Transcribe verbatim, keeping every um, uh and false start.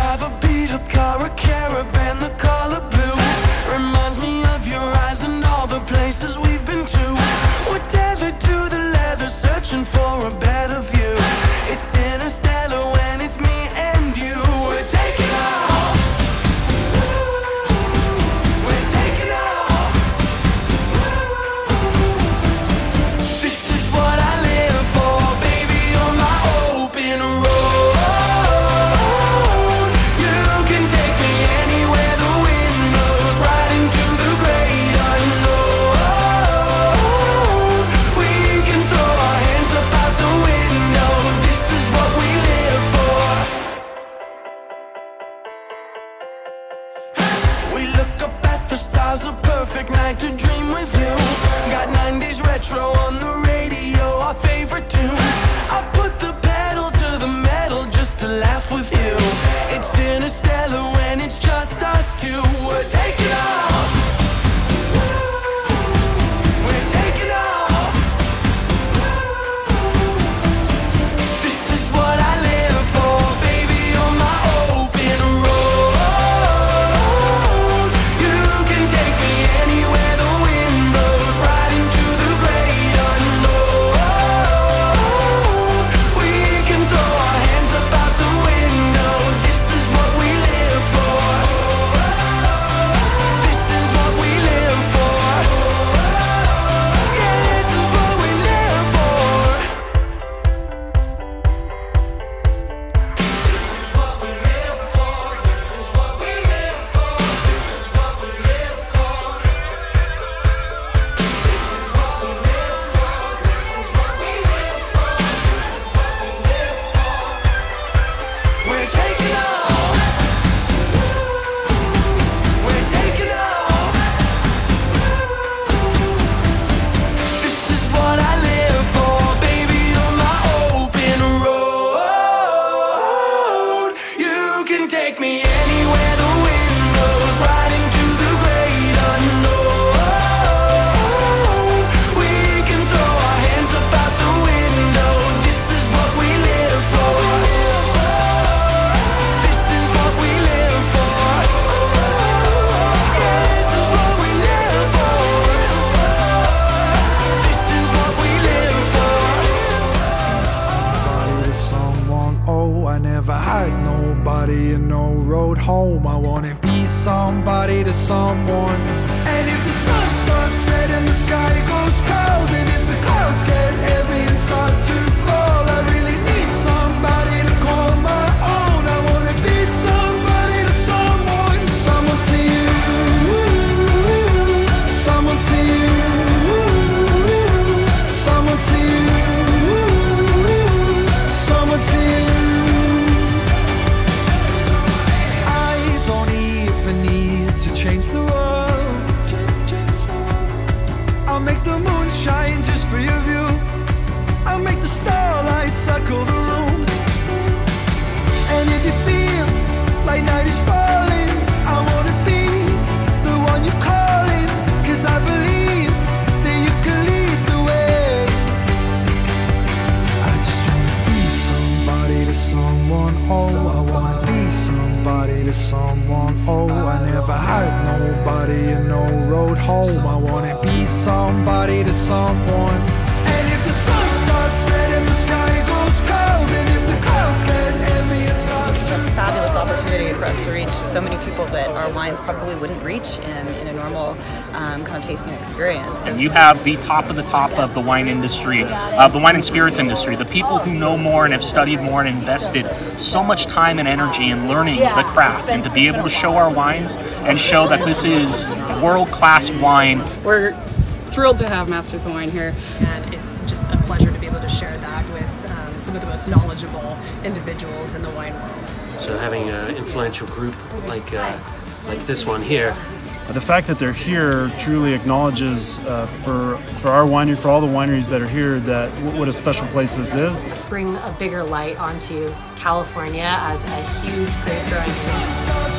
drive a beat-up car, a caravan, the color blue. Reminds me of your eyes and all the places we've been to. We're tethered to the leather, searching for a better view. It's interstellar when it's me and you. We're taking off. We're taking off. This is what I live for, baby, on my open road. You can take me anywhere the wind blows, right into the great unknown. We can throw our hands up out the window. This is what we live for. We look up at the stars, a perfect night to dream with you. Got nineties retro on the radio, our favorite tune. I put the pedal to the metal just to laugh with you. It's interstellar when it's just us two. We're taking off. We're taking off. This is what I live for, baby, on my open road. You can take me anywhere the wind blows, right into the great unknown. We can throw our hands up out the window. This is what we live for. This is what we live for. Yeah, this is what we live for. This is what we live for. This is what we live for. This is what we live for. This is what we live for. This is what we live for. This is what we live for. We're taking off. We're taking off. This is what I live for, baby, on my open road. You can take me anywhere the wind blows, right into the great unknown. We can throw our hands up out the window. This is what we live for. This is what we live for. Yeah, this is what we live for. This is what we live for. Somebody to someone, oh, I never had nobody and no road home. I wanna be somebody to someone. And if the sun starts setting, the sky goes cold, and if the clouds get heavy and start to fall, I really need somebody to call my own. I wanna be somebody to someone. Someone to you, someone to you, someone to you, someone to you. I don't even need to change the world. I'll make the moon shine just for your view. I'll make the starlight circle the room. And if you feel like night is falling, I wanna be the one you're calling. 'Cause I believe that you can lead the way. I just wanna be somebody to someone, oh, I wanna be somebody to someone, oh, I never had nobody and no road home. I wanna be somebody to someone. And if the sun starts setting, the sky goes cold, and if the clouds get heavy, it starts It's to a fabulous opportunity for us to reach so many people that our wines probably wouldn't reach in, in a normal um, kind of tasting experience. And you have the top of the top of the wine industry, of the wine and spirits industry, the people who know more and have studied more and invested so much time and energy in learning the craft, and to be able to show our wines and show that this is world-class wine. We're thrilled to have Masters of Wine here, and it's just a pleasure to be able to share that with um, some of the most knowledgeable individuals in the wine world. So having an influential group like uh, like this one here. The fact that they're here truly acknowledges uh, for for our winery, for all the wineries that are here, that what a special place this is. Bring a bigger light onto California as a huge grape growing region.